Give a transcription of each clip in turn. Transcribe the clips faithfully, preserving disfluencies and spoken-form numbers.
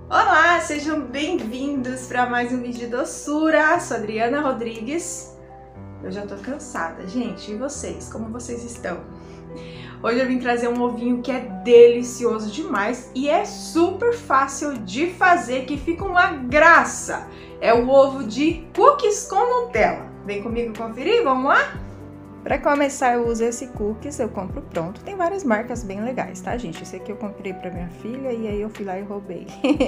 Olá, sejam bem-vindos para mais um vídeo de doçura. Sou Adriana Rodrigues. Eu já tô cansada, gente. E vocês? Como vocês estão? Hoje eu vim trazer um ovinho que é delicioso demais e é super fácil de fazer, que fica uma graça. É o ovo de cookies com Nutella. Vem comigo conferir? Vamos lá? Para começar, eu uso esse cookies, eu compro pronto. Tem várias marcas bem legais, tá, gente? Esse aqui eu comprei para minha filha e aí eu fui lá e roubei.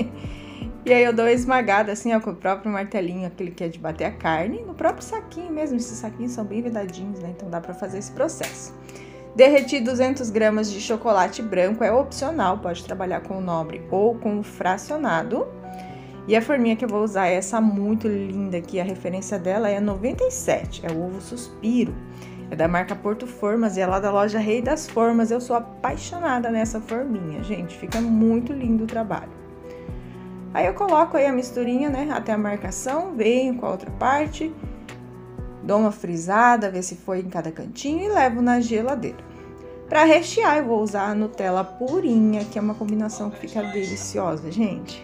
E aí eu dou uma esmagada assim, ó, com o próprio martelinho, aquele que é de bater a carne, no próprio saquinho mesmo. Esses saquinhos são bem vedadinhos, né? Então dá para fazer esse processo. Derreti duzentas gramas de chocolate branco, é opcional, pode trabalhar com o nobre ou com o fracionado. E a forminha que eu vou usar é essa muito linda aqui, a referência dela é noventa e sete, é o ovo suspiro. É da marca Porto Formas e é lá da loja Rei das Formas. Eu sou apaixonada nessa forminha, gente. Fica muito lindo o trabalho. Aí eu coloco aí a misturinha, né, até a marcação. Venho com a outra parte. Dou uma frisada, ver se foi em cada cantinho e levo na geladeira. Para rechear, eu vou usar a Nutella purinha, que é uma combinação que fica deliciosa, gente.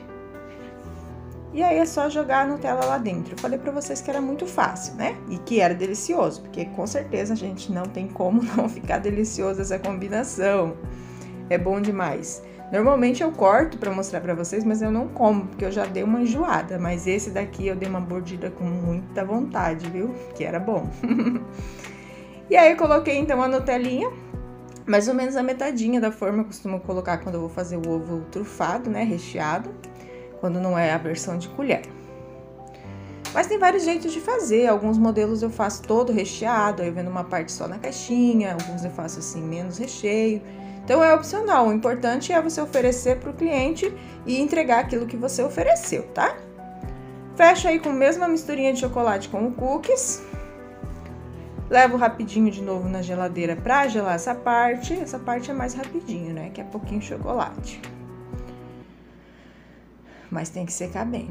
E aí é só jogar a Nutella lá dentro. Eu falei pra vocês que era muito fácil, né? E que era delicioso, porque com certeza, gente, não tem como não ficar deliciosa essa combinação. É bom demais. Normalmente eu corto pra mostrar pra vocês, mas eu não como, porque eu já dei uma enjoada. Mas esse daqui eu dei uma mordida com muita vontade, viu? Que era bom. E aí eu coloquei então a Nutelinha, mais ou menos a metadinha da forma que eu costumo colocar quando eu vou fazer o ovo trufado, né? Recheado. Quando não é a versão de colher. Mas tem vários jeitos de fazer. Alguns modelos eu faço todo recheado, aí eu vendo uma parte só na caixinha. Alguns eu faço assim, menos recheio. Então é opcional. O importante é você oferecer para o cliente e entregar aquilo que você ofereceu, tá? Fecho aí com a mesma misturinha de chocolate com o cookies. Levo rapidinho de novo na geladeira para gelar essa parte. Essa parte é mais rapidinho, né? Que é pouquinho chocolate. Mas tem que secar bem.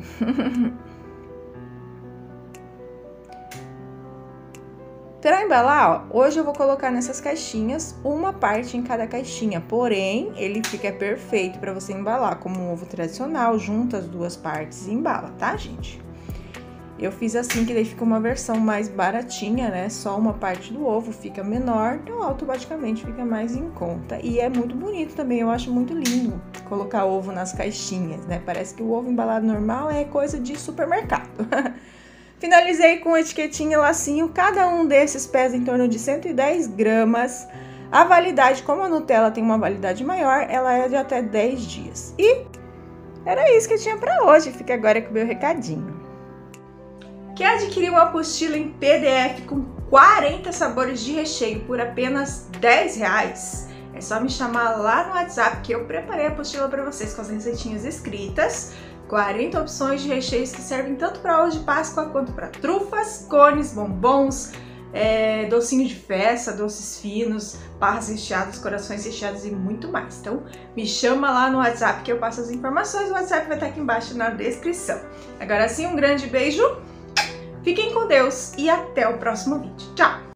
Para embalar, ó, hoje eu vou colocar nessas caixinhas, uma parte em cada caixinha. Porém, ele fica perfeito para você embalar, como um ovo tradicional, junta as duas partes e embala, tá, gente? Eu fiz assim, que daí fica uma versão mais baratinha, né? Só uma parte do ovo fica menor, então automaticamente fica mais em conta. E é muito bonito também, eu acho muito lindo colocar ovo nas caixinhas, né? Parece que o ovo embalado normal é coisa de supermercado. Finalizei com etiquetinha e lacinho, cada um desses pesa em torno de cento e dez gramas. A validade, como a Nutella tem uma validade maior, ela é de até dez dias. E era isso que eu tinha pra hoje, fica agora com o meu recadinho. Quer adquirir uma apostila em P D F com quarenta sabores de recheio por apenas dez reais? É só me chamar lá no WhatsApp que eu preparei a apostila para vocês com as receitinhas escritas. quarenta opções de recheios que servem tanto para ovos de Páscoa quanto para trufas, cones, bombons, é, docinho de festa, doces finos, barras recheadas, corações recheados e muito mais. Então me chama lá no WhatsApp que eu passo as informações. O WhatsApp vai estar aqui embaixo na descrição. Agora sim, um grande beijo. Fiquem com Deus e até o próximo vídeo. Tchau!